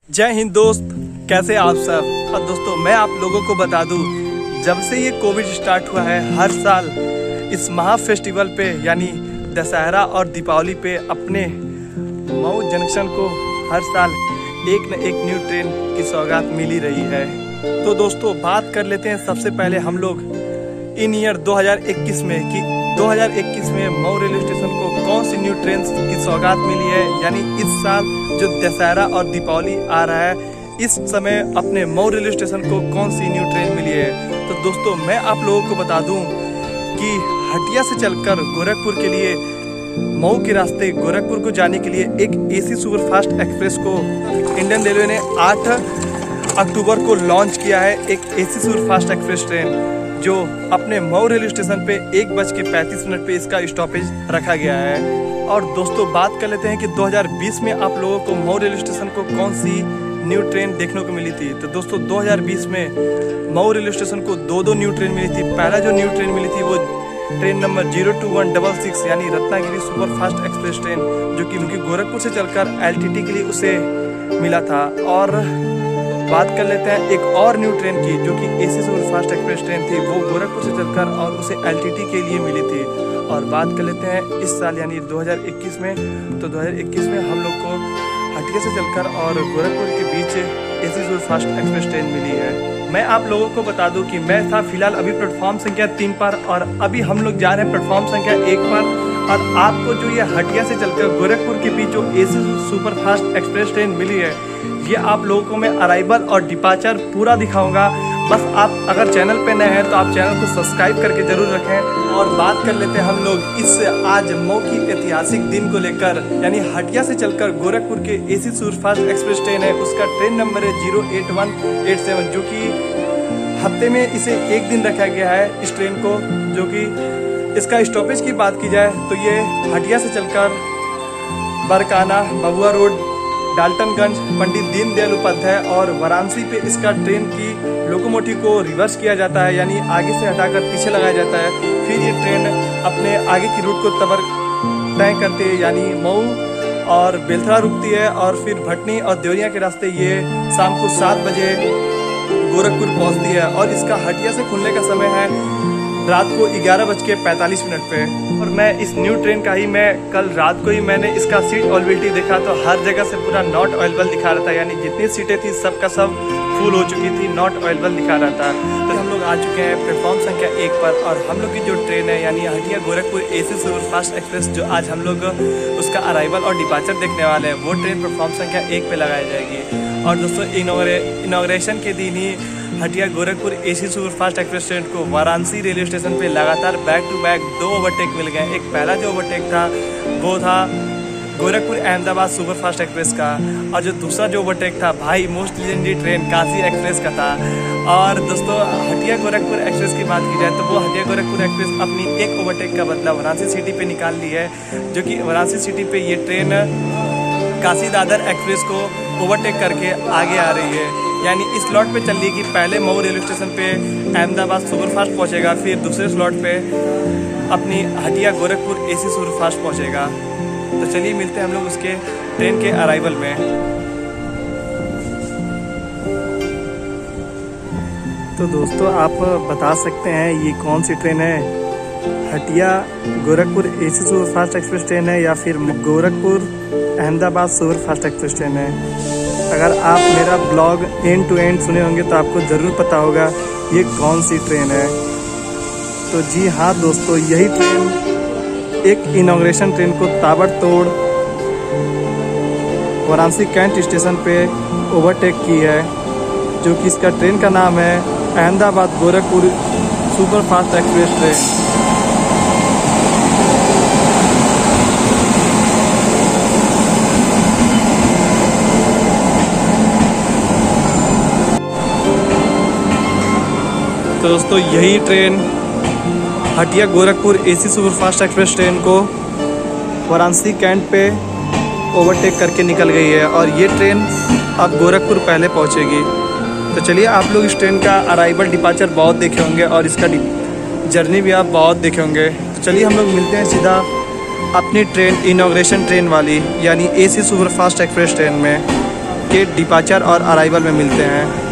जय हिंद दोस्त, कैसे आप सब। और दोस्तों मैं आप लोगों को बता दूं, जब से ये कोविड स्टार्ट हुआ है हर साल इस महा फेस्टिवल पे यानी दशहरा और दीपावली पे अपने मऊ जंक्शन को हर साल एक न एक न्यू ट्रेन की सौगात मिल ही रही है। तो दोस्तों बात कर लेते हैं सबसे पहले हम लोग इन ईयर 2021 में कि 2021 में मऊ रेलवे स्टेशन को कौन सी न्यू ट्रेन की सौगात मिली है। यानी इस साल जो दशहरा और दीपावली आ रहा है इस समय अपने मऊ रेलवे स्टेशन को कौन सी न्यू ट्रेन मिली है। तो दोस्तों मैं आप लोगों को बता दूं कि हटिया से चलकर गोरखपुर के लिए मऊ के रास्ते गोरखपुर को जाने के लिए एक एसी सुपरफास्ट एक्सप्रेस को इंडियन रेलवे ने 8 अक्टूबर को लॉन्च किया है। एक एसी सुपरफास्ट एक्सप्रेस ट्रेन जो अपने मऊ रेलवे स्टेशन पे 1:35 पे इसका स्टॉपेज रखा गया है। और दोस्तों बात कर लेते हैं कि 2020 में आप लोगों को मऊ रेलवे स्टेशन को कौन सी न्यू ट्रेन देखने को मिली थी। तो दोस्तों 2020 में मऊ रेलवे स्टेशन को दो न्यू ट्रेन मिली थी। पहला जो न्यू ट्रेन मिली थी वो ट्रेन नंबर 02166 यानी रत्नागिरी सुपरफास्ट एक्सप्रेस ट्रेन, जो कि उनकी गोरखपुर से चलकर एलटीटी के लिए उसे मिला था। और बात कर लेते हैं एक और न्यू ट्रेन की जो कि एसी सुपरफास्ट एक्सप्रेस ट्रेन थी, वो गोरखपुर से चलकर और उसे एलटीटी के लिए मिली थी। और बात कर लेते हैं इस साल यानी 2021 में, तो 2021 में हम लोग को हटिया से चलकर और गोरखपुर के बीच एसी सुपरफास्ट एक्सप्रेस ट्रेन मिली है। मैं आप लोगों को बता दूं कि मैं था फिलहाल अभी प्लेटफॉर्म संख्या 3 पर और अभी हम लोग जा रहे हैं प्लेटफॉर्म संख्या 1 पर। और आपको जो ये हटिया से चलकर गोरखपुर के बीच जो एसी सुपरफास्ट एक्सप्रेस ट्रेन मिली है ये आप लोगों को मैं अराइवल और डिपार्चर पूरा दिखाऊंगा। बस आप अगर चैनल पे नए हैं तो आप चैनल को सब्सक्राइब करके जरूर रखें। और बात कर लेते हैं हम लोग इस आज मऊ की ऐतिहासिक दिन को लेकर, यानी हटिया से चलकर गोरखपुर के एसी सुपरफास्ट एक्सप्रेस ट्रेन है, उसका ट्रेन नंबर है 08187, जो कि हफ्ते में इसे एक दिन रखा गया है इस ट्रेन को। जो कि इसका स्टॉपेज की बात की जाए तो ये हटिया से चलकर बरकाना, बबुआ रोड, डाल्टनगंज, पंडित दीनदयाल उपाध्याय और वाराणसी पे इसका ट्रेन की लोकोमोटिव को रिवर्स किया जाता है, यानी आगे से हटाकर पीछे लगाया जाता है। फिर ये ट्रेन अपने आगे की रूट को तय करती है, यानी मऊ और बेलथरा रुकती है और फिर भटनी और देवरिया के रास्ते ये शाम को 7 बजे गोरखपुर पहुंचती है। और इसका हटिया से खुलने का समय है रात को 11:45 पे। और मैं इस न्यू ट्रेन का ही मैं कल रात को ही मैंने इसका सीट अवेलेबिलिटी देखा तो हर जगह से पूरा नॉट अवेलेबल दिखा रहा था, यानी जितनी सीटें थी सबका सब फुल हो चुकी थी, नॉट अवेलेबल दिखा रहा था। तो हम लोग आ चुके हैं प्लेटफॉर्म संख्या 1 पर और हम लोग की जो ट्रेन है यानी Hatia Gorakhpur AC superfast express जो आज हम लोग उसका अराइवल और डिपार्चर देखने वाले हैं वो ट्रेन प्लेटफॉर्म संख्या 1 पे लगाई जाएगी। और दोस्तों इनॉग्रेशन के दिन ही Hatia Gorakhpur AC superfast express train को वाराणसी रेलवे स्टेशन पे लगातार बैक टू बैक 2 ओवरटेक मिल गए। एक पहला जो ओवरटेक था वो था गोरखपुर अहमदाबाद सुपरफास्ट एक्सप्रेस का, और जो दूसरा जो ओवरटेक था भाई most legendary train Kashi express का था। और दोस्तों हटिया गोरखपुर एक्सप्रेस की बात की जाए तो वो हटिया गोरखपुर एक्सप्रेस अपनी एक ओवरटेक का बदला वाराणसी सिटी पे निकाल ली है, जो कि वाराणसी सिटी पे ये ट्रेन काशी दादर एक्सप्रेस को ओवरटेक करके आगे आ रही है। यानी इस स्लॉट पे चल रही कि पहले मऊ रेलवे स्टेशन पे अहमदाबाद सुपरफास्ट पहुंचेगा, फिर दूसरे स्लॉट पे अपनी हटिया गोरखपुर एसी सुपरफास्ट पहुंचेगा। तो चलिए मिलते हैं हम लोग उसके ट्रेन के अराइवल में। तो दोस्तों आप बता सकते हैं ये कौन सी ट्रेन है, Hatia Gorakhpur AC superfast express train है या फिर Gorakhpur Ahmedabad superfast express train है। अगर आप मेरा ब्लॉग एंड टू एंड सुने होंगे तो आपको ज़रूर पता होगा ये कौन सी ट्रेन है। तो जी हाँ दोस्तों, यही ट्रेन एक इनॉग्रेशन ट्रेन को ताबड़तोड़ वाराणसी कैंट स्टेशन पे ओवरटेक की है, जो कि इसका ट्रेन का नाम है Ahmedabad Gorakhpur superfast express train. तो दोस्तों यही train Hatia Gorakhpur AC superfast express train को वाराणसी कैंट पे ओवरटेक करके निकल गई है और ये ट्रेन अब गोरखपुर पहले पहुंचेगी। तो चलिए आप लोग इस ट्रेन का अराइवल डिपार्चर बहुत देखे होंगे और इसका जर्नी भी आप बहुत देखे होंगे। तो चलिए हम लोग मिलते हैं सीधा अपनी ट्रेन इनॉग्रेशन ट्रेन वाली यानी एसी सुपरफास्ट एक्सप्रेस ट्रेन में। के डिपार्चर और अराइवल में मिलते हैं।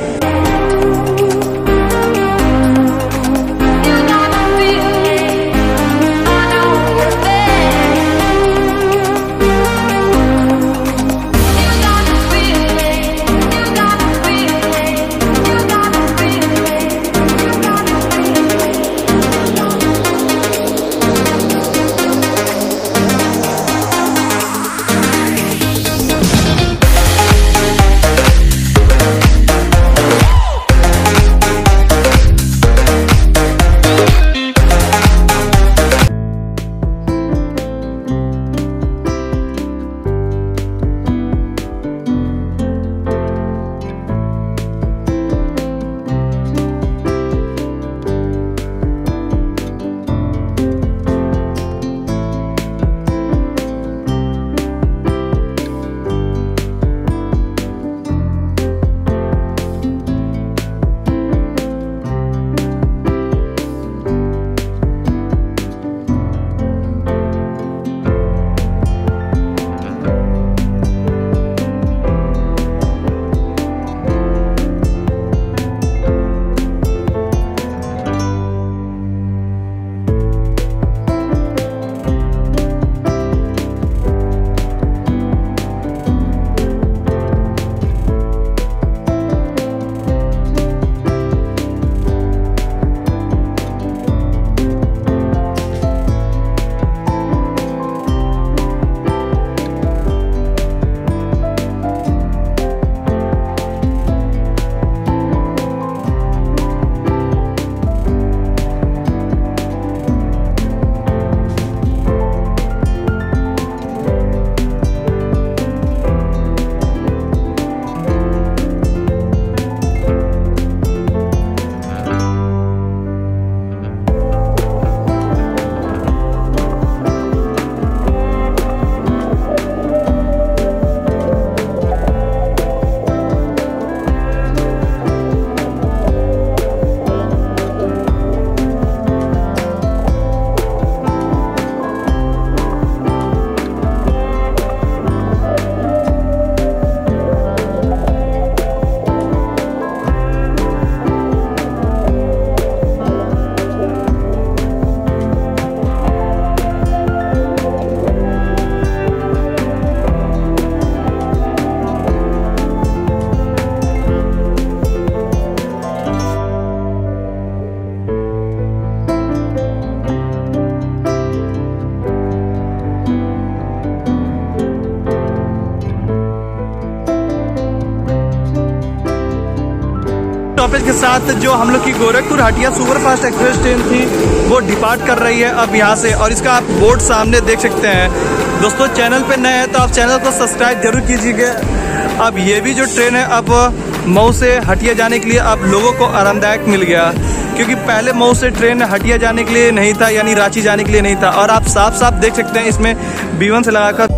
स्टॉपेज के साथ जो हम लोग की Gorakhpur Hatia superfast express train थी वो डिपार्ट कर रही है अब यहाँ से, और इसका आप बोर्ड सामने देख सकते हैं। दोस्तों चैनल पे नए हैं तो आप चैनल को सब्सक्राइब जरूर कीजिएगा। अब ये भी जो ट्रेन है अब मऊ से हटिया जाने के लिए अब लोगों को आरामदायक मिल गया, क्योंकि पहले मऊ से ट्रेन हटिया जाने के लिए नहीं था, यानी रांची जाने के लिए नहीं था। और आप साफ साफ देख सकते हैं इसमें B1 से लगाकर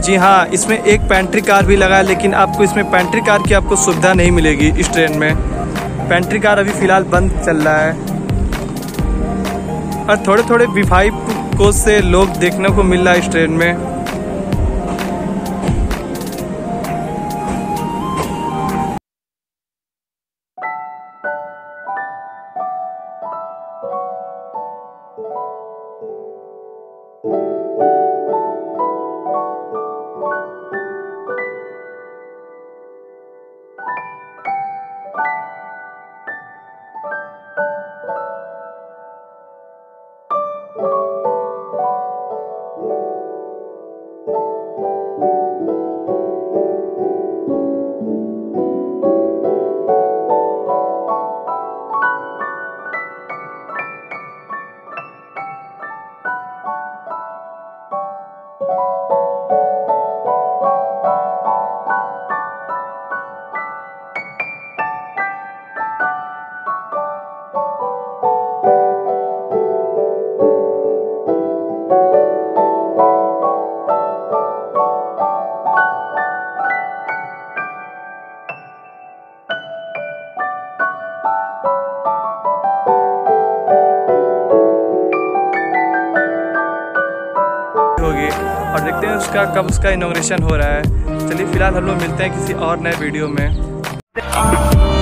जी हाँ, इसमें एक पेंट्री कार भी लगा है, लेकिन आपको इसमें पेंट्री कार की आपको सुविधा नहीं मिलेगी इस ट्रेन में। पेंट्री कार अभी फ़िलहाल बंद चल रहा है और थोड़े थोड़े V5 कोच से लोग देखने को मिल रहा है इस ट्रेन में। होगी और देखते हैं उसका कब उसका इनॉग्रेशन हो रहा है। चलिए फिलहाल हम लोग मिलते हैं किसी और नए वीडियो में।